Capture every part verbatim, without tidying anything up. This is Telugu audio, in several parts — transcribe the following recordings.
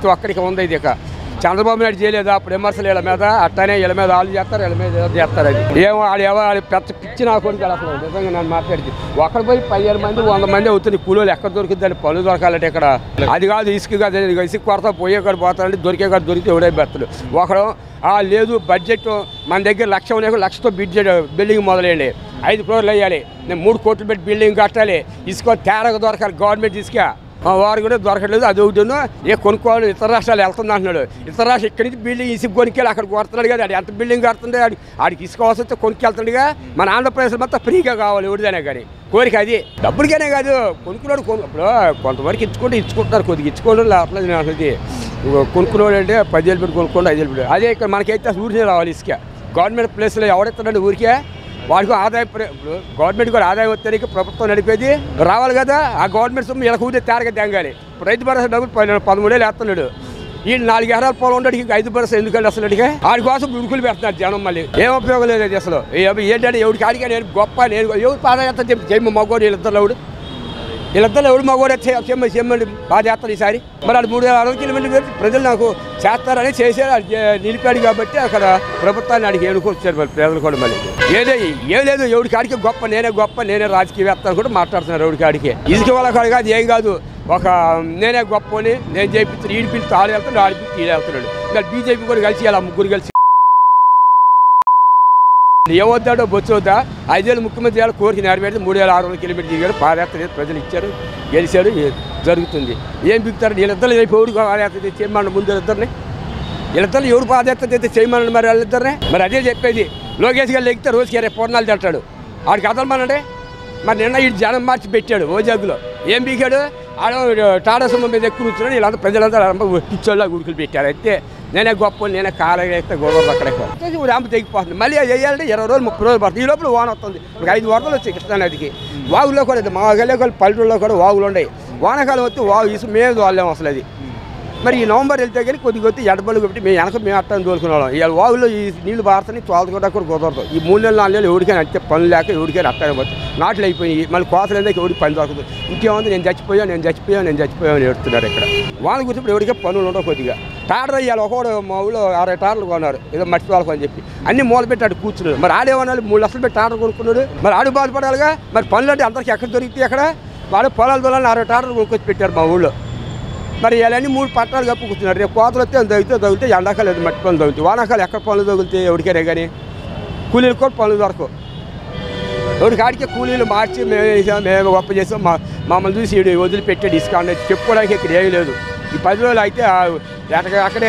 అక్కడికి ఉంది ఇది. ఇక చంద్రబాబు నాయుడు చేయలేదా అప్పుడు విమర్శలు వీళ్ళ మీద, అట్టనే వీళ్ళ మీద వాళ్ళు చేస్తారు, వీళ్ళ మీద చేస్తారు. అది ఏమో వాడు ఏమో పెద్ద పిచ్చి నా కొడుకు అసలు నిజంగా నన్ను మాట్లాడితే ఒకటి పోయి పదిహేను మంది వంద మంది అవుతుంది కూలీలు ఎక్కడ దొరుకుతుందని పనులు దొరకాలంటే ఇక్కడ. అది కాదు ఇసుక కాదు, ఇసుక కొరత పోయే కాదు పోతారంటే దొరికే కాదు దొరికితే ఎవడే పెడతాడు ఒకడు. లేదు బడ్జెట్ మన దగ్గర లక్ష ఉన్నాయి, లక్షతో బడ్జెట్ బిల్డింగ్ మొదలయ్యండి, ఐదు ఫ్లోర్లు వేయాలి, నేను మూడు కోట్లు పెట్టి బిల్డింగ్ కట్టాలి, ఇసుక తేరగా దొరకాలి గవర్నమెంట్ ఇసుక, వారు కూడా దొరకట్లేదు. అది ఒకటి ఏ కొనుక్కోవాలి ఇతర రాష్ట్రాలు వెళ్తుంది అంటున్నాడు. ఇతర రాష్ట్రం ఇక్కడి నుంచి బిల్డింగ్ ఇసుక కొనుక్కెళ్ళి అక్కడ కొడుతున్నాడు కదా, అది ఎంత బిల్డింగ్ కడుతుంది, ఆడి ఆడికి ఇసుక వస్తే కొనుక్కెళ్తుండగా. మన ఆంధ్రప్రదేశ్ మొత్తం ఫ్రీగా కావాలి ఎవరిదైనా కానీ కోరిక అది, డబ్బులకైనా కాదు కొనుక్కున్నాడు. కొను ఇప్పుడు కొంతవరకు ఇచ్చుకుంటే ఇచ్చుకుంటున్నారు, కొద్దిగా ఇచ్చుకోవడం లేకపోతే అసలు కొనుక్కున్నాడు అంటే పదివేలు పెట్టి కొనుక్కోండి ఐదు వేలు పెట్టి. అదే ఇక్కడ మనకైతే ఊరికే రావాలి ఇసుక. గవర్నమెంట్ ప్లేస్లో ఎవడెత్తాడండి ఊరికే, వాడికి ఆదాయం. ఇప్పుడు గవర్నమెంట్ కూడా ఆదాయం వస్తే ప్రభుత్వం నడిపేది రావాలి కదా, ఆ గవర్నమెంట్ సొమ్ము ఇలా ఊరికే తేరగా తెంగాలి. ఇప్పుడు రైతు భరోసా డబ్బులు పదమూడేళ్ళు వేస్తున్నాడు, ఈ నాలుగు ఎకరాల పొలం ఉండడానికి ఇంకా ఐదు భరోసా ఎందుకంటే అసలు అడిగే వాడి కోసం ఉడుకులు పెడుతున్నారు జనం. మళ్ళీ ఏం ఉపయోగం లేదు అది అసలు. ఏంటంటే ఎవరికి ఆడిగా నేను గొప్ప, నేను ఎవరు పాదయాత్ర చెప్పి చెయ్యి మగోడు వీళ్ళిద్దరు ఎవడు వీళ్ళిద్దరు ఎవడు మగోడు చెమ్మ చెమ్మండి పాదయాత్ర ఈసారి. మరి అది మూడు వేల అరవై కిలోమీటర్లు ప్రజలు నాకు చేస్తారని చేశారు, నిలిపాడు కాబట్టి అక్కడ ప్రభుత్వాన్ని అడిగి ఏడుకొచ్చారు మరి ప్రజలు కూడా. మళ్ళీ ఏదే ఏం లేదు, ఎవరికి ఆడికి గొప్ప, నేనే గొప్ప, నేనే రాజకీయవేత్తలు కూడా మాట్లాడుతున్నారు ఎవరికి ఆడికి. ఇసుక వాళ్ళ కాదు కాదు ఏం కాదు, ఒక నేనే గొప్పని నేను చేపిస్తాను, ఈడి పిలిచి ఆడు వెళ్తున్నాడు, ఆడి పిలిచి ఈడు వెళ్తున్నాడు. ఇంకా బీజేపీ కూడా కలిసి అలా ముగ్గురు కలిసి ఏమవుతాడో బొచ్చు అవుతా. ఐదేళ్ళు ముఖ్యమంత్రి చేయాలి కోరిక నెరవేరితే మూడు వేల ఆరు వందల కిలోమీటర్లు దిగారు, పాదయాత్ర ప్రజలు ఇచ్చారు, గెలిచారు, జరుగుతుంది. ఏం బిగుతారు వీళ్ళిద్దరు ఎవరు పాదయాత్ర చేయమన్న ముందు ఇద్దరిని, వీళ్ళిద్దరు ఎవరు పాదయాత్ర అయితే చేయమన్నాడు మరి వాళ్ళిద్దరినే. మరి అదే చెప్పేది, లోకేష్ గారు లెక్కితే రోజుకి ఇరవై పూర్ణాలు తింటాడు, ఆడికి అదలమనండి. మరి నిన్న ఈ జనం మార్చి పెట్టాడు ఓజాగులో, ఏం బీకాడు ఆడ టాటా సుమ్మ మీద ఎక్కువ కూర్చున్నాడు. వీళ్ళంతా ప్రజలంతా పిచ్చోళ్ళ గుడికలు పెట్టారు. అయితే నేనే గొప్ప, నేనే కాలైతే గొడవలు అక్కడెక్కువ రాంపు తెగిపోతుంది. మళ్ళీ అది వేయాలంటే ఇరవై రోజులు ముప్పై రోజులు పడుతుంది. ఈ లోపల వాన వస్తుంది. ఇప్పుడు ఐదు వరదలు వచ్చాయి కృష్ణానదికి. వాగులో కూడా మా గల్లే కూడా పల్లెటూళ్ళలో కూడా వాగులు ఉన్నాయి. వానాకాలం వస్తే వాగు ఇసు మేము వాళ్ళేం అసలు అది. మరి ఈ నవంబర్ వెళ్తే కానీ కొద్ది కొద్ది ఎడబలు కాబట్టి మేము వెనక మేము అట్టని తోలుకునే వాళ్ళం. ఇవాళ వాగులో ఈ నీళ్ళు బారుతాయి, తోలుకోవడా కూడా కుదరదు. ఈ మూడు నెలలు నాలుగు నెలలు ఎవరికైనా అంతే పనులు లేక ఎవరికైనా అట్టని పోతుంది. నాట్లు అయిపోయి మళ్ళీ కోతలు ఎందుకు ఎవరికి పని దొరకదు. ఇంకేముంది నేను చచ్చిపోయాను నేను చచ్చిపోయాను నేను చచ్చిపోయాను ఏడుతున్నారు ఇక్కడ. వాన గుర్తుప్పుడు ఎవరికే పనులు ఉండవు. కొద్దిగా టాటర్ అయ్యాలి, ఒకడు మా ఊళ్ళో అరవై టాటర్లు కొన్నారు ఏదో మట్టి వాళ్ళకు అని చెప్పి, అన్ని మూల పెట్టి అటు కూర్చున్నాడు. మరి ఆడేమన్నా మూడు లక్షలు పెట్టి టాటర్ కొనుక్కున్నాడు, మరి ఆడు బాధపడాలిగా. మరి పనులు అంటే అందరికీ ఎక్కడ దొరికితే అక్కడ వాడు పొలాలు దొలాలని అరవై టాటర్లు కొనుక్కొచ్చి పెట్టారు మా ఊళ్ళో. మరి ఇవన్నీ మూడు పట్టాలు కప్పు కూర్చున్నారు. రేపు కోతలు వస్తే తగ్గితే తగ్గితే ఎండాకాలం లేదు మట్టి పనులు తగ్గుతాయి. వానాకాలం ఎక్కడ పనులు తగిలితే ఎవరికైనా కానీ కూలీలు కూడా పనులు దొరకవు. ఎవరికి ఆడికే కూలీలు మార్చి మేము వేసాం మేము గొప్ప చేసాం, మా మమ్మల్ని చూసి ఇడు వదిలిపెట్టాడు ఇసుక అనేది చెప్పుకోవడానికి ఇక్కడ ఏమీ లేదు. ఈ పది రోజులు అయితే అక్కడే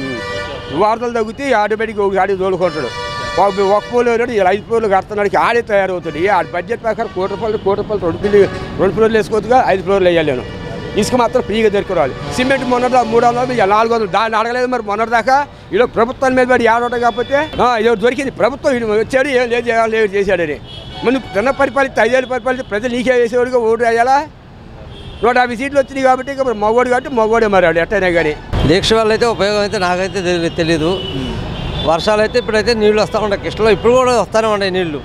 వార్తలు తగ్గితే ఆటోమేటిక్గా ఒక ఆడి తోలుకుంటాడు. ఒక పూలు ఇలా ఐదు పూలు కడుతున్నాడికి ఆడే తయారవుతుంది. ఆడి బడ్జెట్ ప్రకారం కోటి రూపాయలు కోటి రూపాయలు రెండు పిల్లి రెండు ఫ్లోర్లు వేసుకోవచ్చుగా, ఐదు ఫ్లోర్లు వేయాలి. నేను ఇసుక మాత్రం ఫ్రీగా దొరికిరావాలి. సిమెంట్ మొన్నదా మూడు వందలు నాలుగు వందలు దాన్ని అడగలేదు. మరి మొన్నటిదాకా ఇలా ప్రభుత్వం మీద పడి ఏడవడం కాకపోతే ఇది దొరికింది. ప్రభుత్వం వచ్చాడు ఏం లేదు లేదు చేశాడని. ముందు చిన్న పరిపాలిస్తే ఐదేళ్ళు పరిపాలిస్తే ప్రజలు నీకే వేసేవాడుగా ఓటు వేయాలా. నూట యాభై సీట్లు వచ్చినాయి కాబట్టి ఇక మగోడు కాబట్టి మగోడే మారాడు ఎట్టయినా కానీ. దీక్ష వల్ల అయితే ఉపయోగం అయితే నాకైతే తెలీదు. వర్షాలు అయితే ఇప్పుడైతే నీళ్ళు వస్తూ ఉంటాయి, కృష్ణలో ఇప్పుడు కూడా వస్తూనే ఉన్నాయి నీళ్ళు.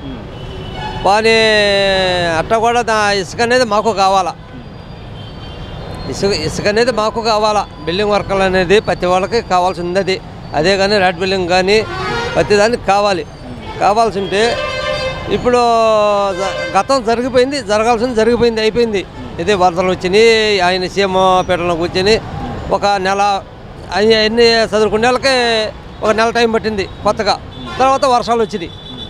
కానీ అట్లా కూడా ఇసుక అనేది మాకు కావాలా, ఇసుక ఇసుక అనేది మాకు కావాలా. బిల్డింగ్ వర్కర్లు అనేది ప్రతి వాళ్ళకి కావాల్సింది అది. అదే కానీ రెడ్ బిల్డింగ్ కానీ ప్రతి దానికి కావాలి. కావాల్సి ఉంటే ఇప్పుడు గతం జరిగిపోయింది, జరగాల్సింది జరిగిపోయింది, అయిపోయింది. ఇదే వరదలు వచ్చినాయి, ఆయన సీఎం పీఠంలో కూర్చొని ఒక నెల అన్ని చదువుకునే వాళ్ళకి ఒక నెల టైం పట్టింది కొత్తగా. తర్వాత వర్షాలు వచ్చినాయి.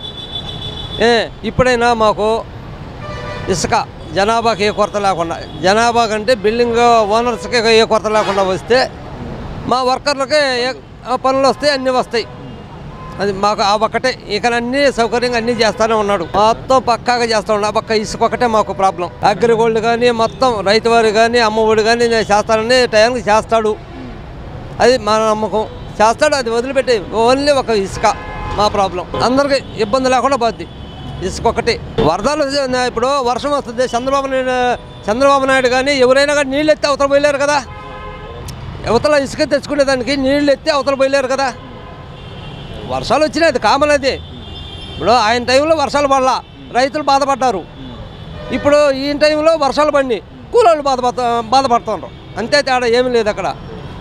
ఏ ఇప్పుడైనా మాకు ఇసుక జనాభాకి ఏ కొరత లేకుండా, జనాభా కంటే బిల్డింగ్ ఓనర్స్కి ఏ కొరత లేకుండా వస్తే మా వర్కర్లకి ఏ పనులు వస్తాయి, అన్నీ వస్తాయి. అది మాకు ఆ ఒక్కటే. ఇక అన్నీ సౌకర్యంగా అన్నీ చేస్తూనే ఉన్నాడు, మొత్తం పక్కాగా చేస్తూ ఉన్నాడు. పక్క ఇసుక ఒకటే మాకు ప్రాబ్లం. అగ్రిగోల్డ్ కానీ మొత్తం రైతువారు కానీ అమ్మఒడి కానీ చేస్తానని టైంకి చేస్తాడు, అది మా నమ్మకం. చేస్తాడు, అది వదిలిపెట్టి ఓన్లీ ఒక ఇసుక మా ప్రాబ్లం. అందరికీ ఇబ్బంది లేకుండా పోద్ది ఇసుక ఒకటి. వరదలు ఇప్పుడు వర్షం వస్తుంది, చంద్రబాబు నాయుడు చంద్రబాబు నాయుడు కానీ ఎవరైనా కానీ నీళ్ళు ఎత్తి అవతల పోయలేరు కదా. అవతల ఇసుక తెచ్చుకునేదానికి నీళ్ళు ఎత్తి అవతల పోయలేరు కదా. వర్షాలు వచ్చినాయి, అది కామన్. అది ఇప్పుడు ఆయన టైంలో వర్షాలు పడలా, రైతులు బాధపడ్డారు. ఇప్పుడు ఈ టైంలో వర్షాలు పడినాయి, కూలోళ్ళు బాధపడ బాధపడుతున్నారు. అంతే తేడా ఏమీ లేదు అక్కడ.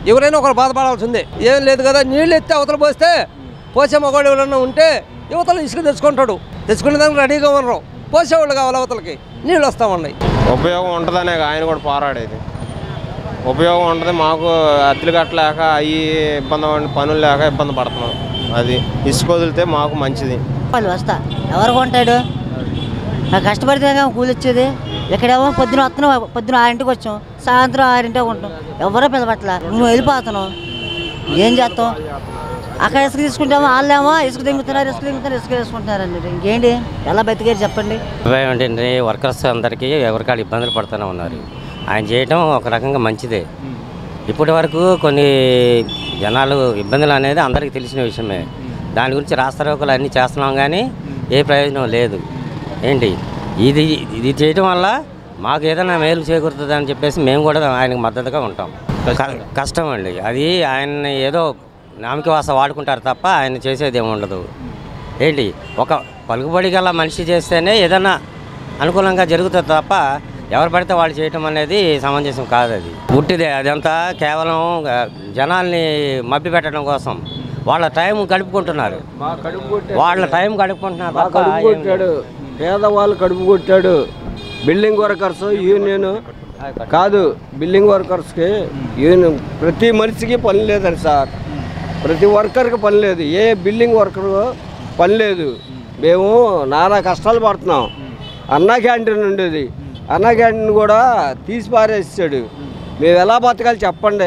ఎవరైనా ఒకరు బాధపడాల్సిందే. ఏం లేదు కదా, నీళ్ళు ఎత్తే అవతల పోస్తే పోసే మగవాడు ఎవరైనా ఉంటే యువతలు ఇసుక తెచ్చుకుంటాడు, తెచ్చుకునే దానికి రెడీగా ఉండరు. పోసేవాళ్ళు కావాలి, అవతలకి నీళ్ళు వస్తూ ఉన్నాయి. ఉపయోగం ఉంటుందనే ఆయన కూడా పోరాడేది. ఉపయోగం ఉంటుంది, మాకు అద్దెలు కట్టలేక అవి ఇబ్బంది పనులు లేక ఇబ్బంది పడుతున్నాం. అది ఇసుక వదిలితే మాకు మంచిది. వాళ్ళు వస్తా ఎవరు కొంటాడు, కష్టపడితే కూలి వచ్చేది. ఎక్కడేమో పొద్దున వస్తున్నాం, పొద్దున ఆరింటికి వచ్చాం, సాయంత్రం ఆరింటికి ఉంటాం. ఎవరో పిల్లపట్ల నువ్వు వెళ్ళిపోతున్నావు, ఏం చేస్తాం? అక్కడ ఇసుక తీసుకుంటామో వాళ్ళేమో ఇసుక దింగుతున్నారు, ఇసుక దింగుతున్నారు, ఇసుక వేసుకుంటున్నారండి. ఇంకేంటి ఎలా బతికేది చెప్పండి. ఏంటంటే వర్కర్స్ అందరికీ ఎవరికాళ్ళు ఇబ్బందులు పడుతూనే ఉన్నారు. ఆయన చేయటం ఒక రకంగా మంచిదే. ఇప్పటి వరకు కొన్ని జనాలు ఇబ్బందులు అనేది అందరికీ తెలిసిన విషయమే. దాని గురించి రాస్తారోకలు అన్నీ చేస్తున్నాం కానీ ఏ ప్రయోజనం లేదు. ఏంటి ఇది ఇది చేయటం వల్ల మాకు ఏదైనా మేలు చేకూరుతుంది అని చెప్పేసి మేము కూడా ఆయనకు మద్దతుగా ఉంటాం. కష్టం అండి అది. ఆయన ఏదో నామకివాస వాడుకుంటారు తప్ప ఆయన చేసేది ఏమి ఉండదు. ఏంటి ఒక పలుకుబడి గల మనిషి చేస్తేనే ఏదైనా అనుకూలంగా జరుగుతుంది తప్ప ఎవరు పడితే వాళ్ళు చేయటం అనేది సమంజసం కాదు. అది పుట్టిదే. అదంతా కేవలం జనాల్ని మభ్య పెట్టడం కోసం వాళ్ళ టైం గడుపుకుంటున్నారు. వాళ్ళ టైం గడుపుకుంటున్నారు తప్ప పేదవాళ్ళు కడుపు కొట్టాడు. బిల్డింగ్ వర్కర్స్ యూనియన్ కాదు, బిల్డింగ్ వర్కర్స్కి యూనియన్ ప్రతి మనిషికి పని లేదండి సార్. ప్రతి వర్కర్కి పని లేదు, ఏ బిల్డింగ్ వర్కర్ పని లేదు. మేము నానా కష్టాలు పడుతున్నాం. అన్నా క్యాంటీన్ ఉండేది, అన్నా క్యాంటీన్ కూడా తీసి పారేసాడు. మేము ఎలా బతకాలి చెప్పండి?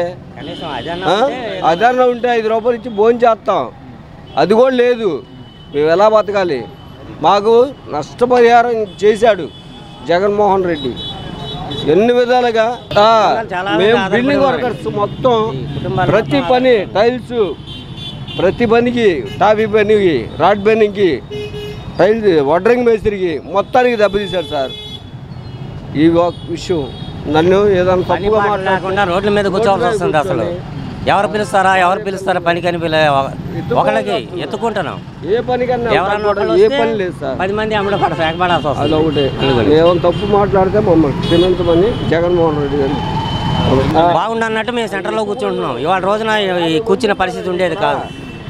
అదన్నా ఉంటే ఐదు రూపాయలు ఇచ్చి భోజనం చేస్తాం, అది కూడా లేదు. మేము ఎలా బతకాలి? మాకు నష్టపరిహారం చేశాడు జగన్మోహన్ రెడ్డి ఎన్ని విధాలుగా. మేము బిల్డింగ్ వర్కర్స్ మొత్తం ప్రతి పని, టైల్స్ ప్రతి పనికి, టాపీ పనికి, రాడ్ పనికి, టైల్స్ వడ్రింగ్ మేస్త్రికి మొత్తానికి దెబ్బతీశాడు సార్. ఈ విషయం నన్ను ఏదైనా తప్పుగా మాట్లాడకుండా రోడ్ల మీద కూర్చోవాల్సి వస్తుంది. అసలు ఎవరు పిలుస్తారా ఎవరు పిలుస్తారా పని కని పిల్ల ఒకళ్ళకి ఎత్తుకుంటున్నాం. ఏ పని కన్నా ఏ పని లేదు సార్. పది మంది అమ్మడ పడ ఎగబడాల్సి వస్తుంది. అది ఒకటే. ఏమైనా తప్పు మాట్లాడితే మమ్మల్ని క్షమించమని జగన్మోహన్ రెడ్డి గారు బాగుండన్నట్టు మేము సెంటర్లో కూర్చుంటున్నాం. ఇవాళ రోజున కూర్చున్న పరిస్థితి ఉండేది కాదు.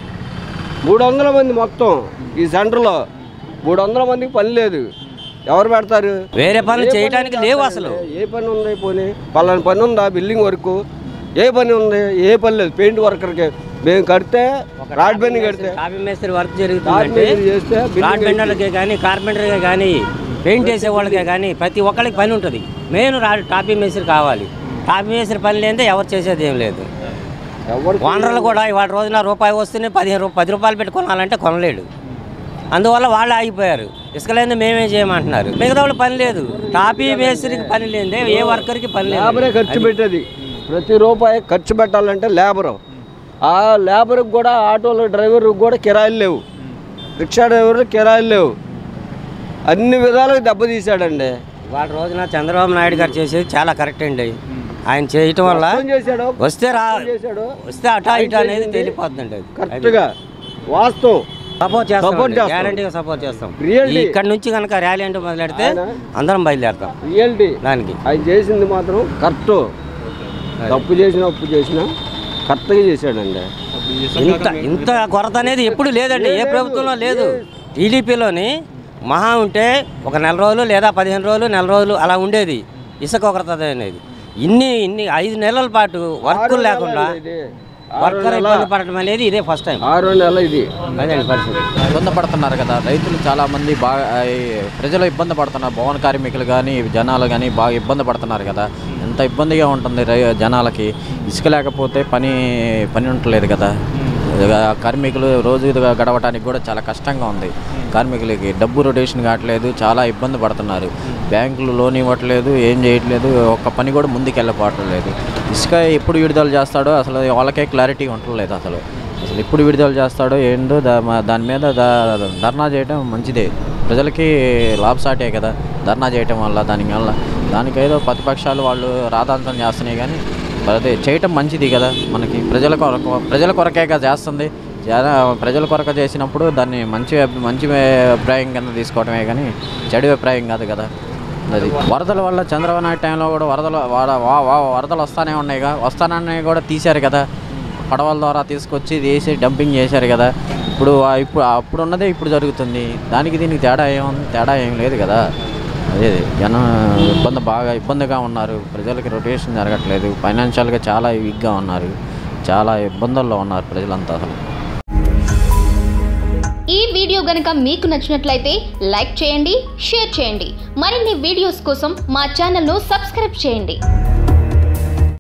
మూడు వందల మంది మొత్తం ఈ సెంటర్లో మూడు వందల మందికి పని లేదు. ఎవరు పెడతారు? వేరే పనులు చేయడానికి లేవు అసలు. ఏ పని ఉంది? పోనీ పలాని పని ఉందా? బిల్డింగ్ వర్క్ ఏ పని ఉంది? ఏ పని లేదు. పెయింట్ వర్కర్కి మేము కడితే, రాడ్ బెండింగ్ కడితే, కాపీ మేస్త్రి వర్క్ జరుగుతుంది చేస్తే రాడ్ బెండర్లకే కానీ కార్పెంటర్కే కానీ పెయింట్ వేసే వాళ్ళకే కానీ ప్రతి ఒక్కరికి పని ఉంటుంది. మెయిన్ రాడ్ టాపీ మేస్త్రి కావాలి. టాపీ మేస్త్రి పని లేదే ఎవరు చేసేది ఏం లేదు. ఓనర్లు కూడా ఇవాళ రోజున రూపాయి వస్తేనే పదిహేను రూపాయలు పది రూపాయలు పెట్టి కొనాలంటే కొనలేడు. అందువల్ల వాళ్ళు ఆగిపోయారు. ఇసుక లేదే మేమే చేయమంటున్నారు. మిగతా వాళ్ళు పని లేదు. టాపీ మేస్త్రికి పని లేదే ఏ వర్కర్కి పని లేదు. లేబరే ఖర్చు పెట్టేది. ప్రతి రూపాయి ఖర్చు పెట్టాలంటే లేబరు. ఆ లేబర్కి కూడా ఆటోలో డ్రైవర్కి కూడా కిరాయిలు లేవు, రిక్షా డ్రైవర్లు కిరాయిలు లేవు. అన్ని విధాలుగా దెబ్బతీశాడండి. వాళ్ళ రోజున చంద్రబాబు నాయుడు గారు చేసేది చాలా కరెక్ట్ అండి. ఆయన చేయటం వల్ల వస్తే రా వస్తే అటా ఇటా అనేది తెలియపోతుందండి. కరెక్ట్గా వాస్తవం సపోర్ట్ చేస్తాం, గ్యారంటీగా సపోర్ట్ చేస్తాం. ఇక్కడ నుంచి కనుక ర్యాలీ అంటే మొదలెడితే అందరం బయలుదేరుతాం. రియాలిటీ దానికి ఆయన చేసింది మాత్రం కరెక్ట్. తప్పు చేసినా ఉప్పు చేసినా కరెక్ట్గా చేశాడండి. ఇంత ఇంత కొరత అనేది ఎప్పుడు లేదండి, ఏ ప్రభుత్వంలో లేదు. టీడీపీలోని మహా ఉంటే ఒక నెల రోజులు లేదా పదిహేను రోజులు నెల రోజులు అలా ఉండేది ఇసుక కొరత అనేది. ఇన్ని ఇన్ని ఐదు నెలల పాటు వర్క్ లేకుండా వర్కర్ ఇబ్బంది పడటం అనేది ఇదే ఫస్ట్ టైం. ఆరు నెలలు ఇది అదే పరిస్థితి. ఇబ్బంది పడుతున్నారు కదా రైతులు, చాలామంది బాగా ప్రజలు ఇబ్బంది పడుతున్నారు. భవన కార్మికులు కానీ జనాలు కానీ బాగా ఇబ్బంది పడుతున్నారు కదా. ఎంత ఇబ్బందిగా ఉంటుంది రై జనాలకి. ఇసుక లేకపోతే పని పని ఉండలేదు కదా. కార్మికులు రోజు గడవటానికి కూడా చాలా కష్టంగా ఉంది. కార్మికులకి డబ్బు రొటేషన్ కావట్లేదు, చాలా ఇబ్బంది పడుతున్నారు. బ్యాంకులు లోన్ ఇవ్వట్లేదు, ఏం చేయట్లేదు, ఒక్క పని కూడా ముందుకు వెళ్ళకపోవట్లేదు. ఇసుక ఎప్పుడు విడుదల చేస్తాడో అసలు వాళ్ళకే క్లారిటీ ఉండలేదు. అసలు అసలు ఎప్పుడు విడుదల చేస్తాడో ఏంటో దా దాని మీద దా ధర్నా చేయడం మంచిదే. ప్రజలకి లాభసాటే కదా ధర్నా చేయటం వల్ల. దాని వల్ల దానికి ఏదో ప్రతిపక్షాలు వాళ్ళు రాధాంతం చేస్తున్నాయి కానీ అదే చేయటం మంచిది కదా. మనకి ప్రజల కొరకు ప్రజల కొరకేగా చేస్తుంది. ప్రజల కొరక చేసినప్పుడు దాన్ని మంచి మంచి అభిప్రాయం కింద తీసుకోవడమే కానీ చెడు అభిప్రాయం కాదు కదా. అది వరదల వల్ల చంద్రబాబు నాయుడు టైంలో కూడా వరదలు వరదలు వస్తానే ఉన్నాయిగా, వస్తానని కూడా తీశారు కదా, పడవల ద్వారా తీసుకొచ్చి వేసి డంపింగ్ చేశారు కదా. ఇప్పుడు ఇప్పుడు అప్పుడు ఉన్నదే ఇప్పుడు జరుగుతుంది. దానికి దీనికి తేడా ఏముంది? తేడా ఏం లేదు కదా. అదే జనం ఇబ్బంది బాగా ఇబ్బందిగా ఉన్నారు. ప్రజలకి రొటేషన్ జరగట్లేదు. ఫైనాన్షియల్గా చాలా వీక్గా ఉన్నారు. చాలా ఇబ్బందుల్లో ఉన్నారు ప్రజలంతా. అసలు ఈ వీడియో గనుక మీకు నచ్చినట్లయితే లైక్ చేయండి, షేర్ చేయండి. మరిన్ని వీడియోస్ కోసం మా ఛానల్ను సబ్స్క్రైబ్ చేయండి.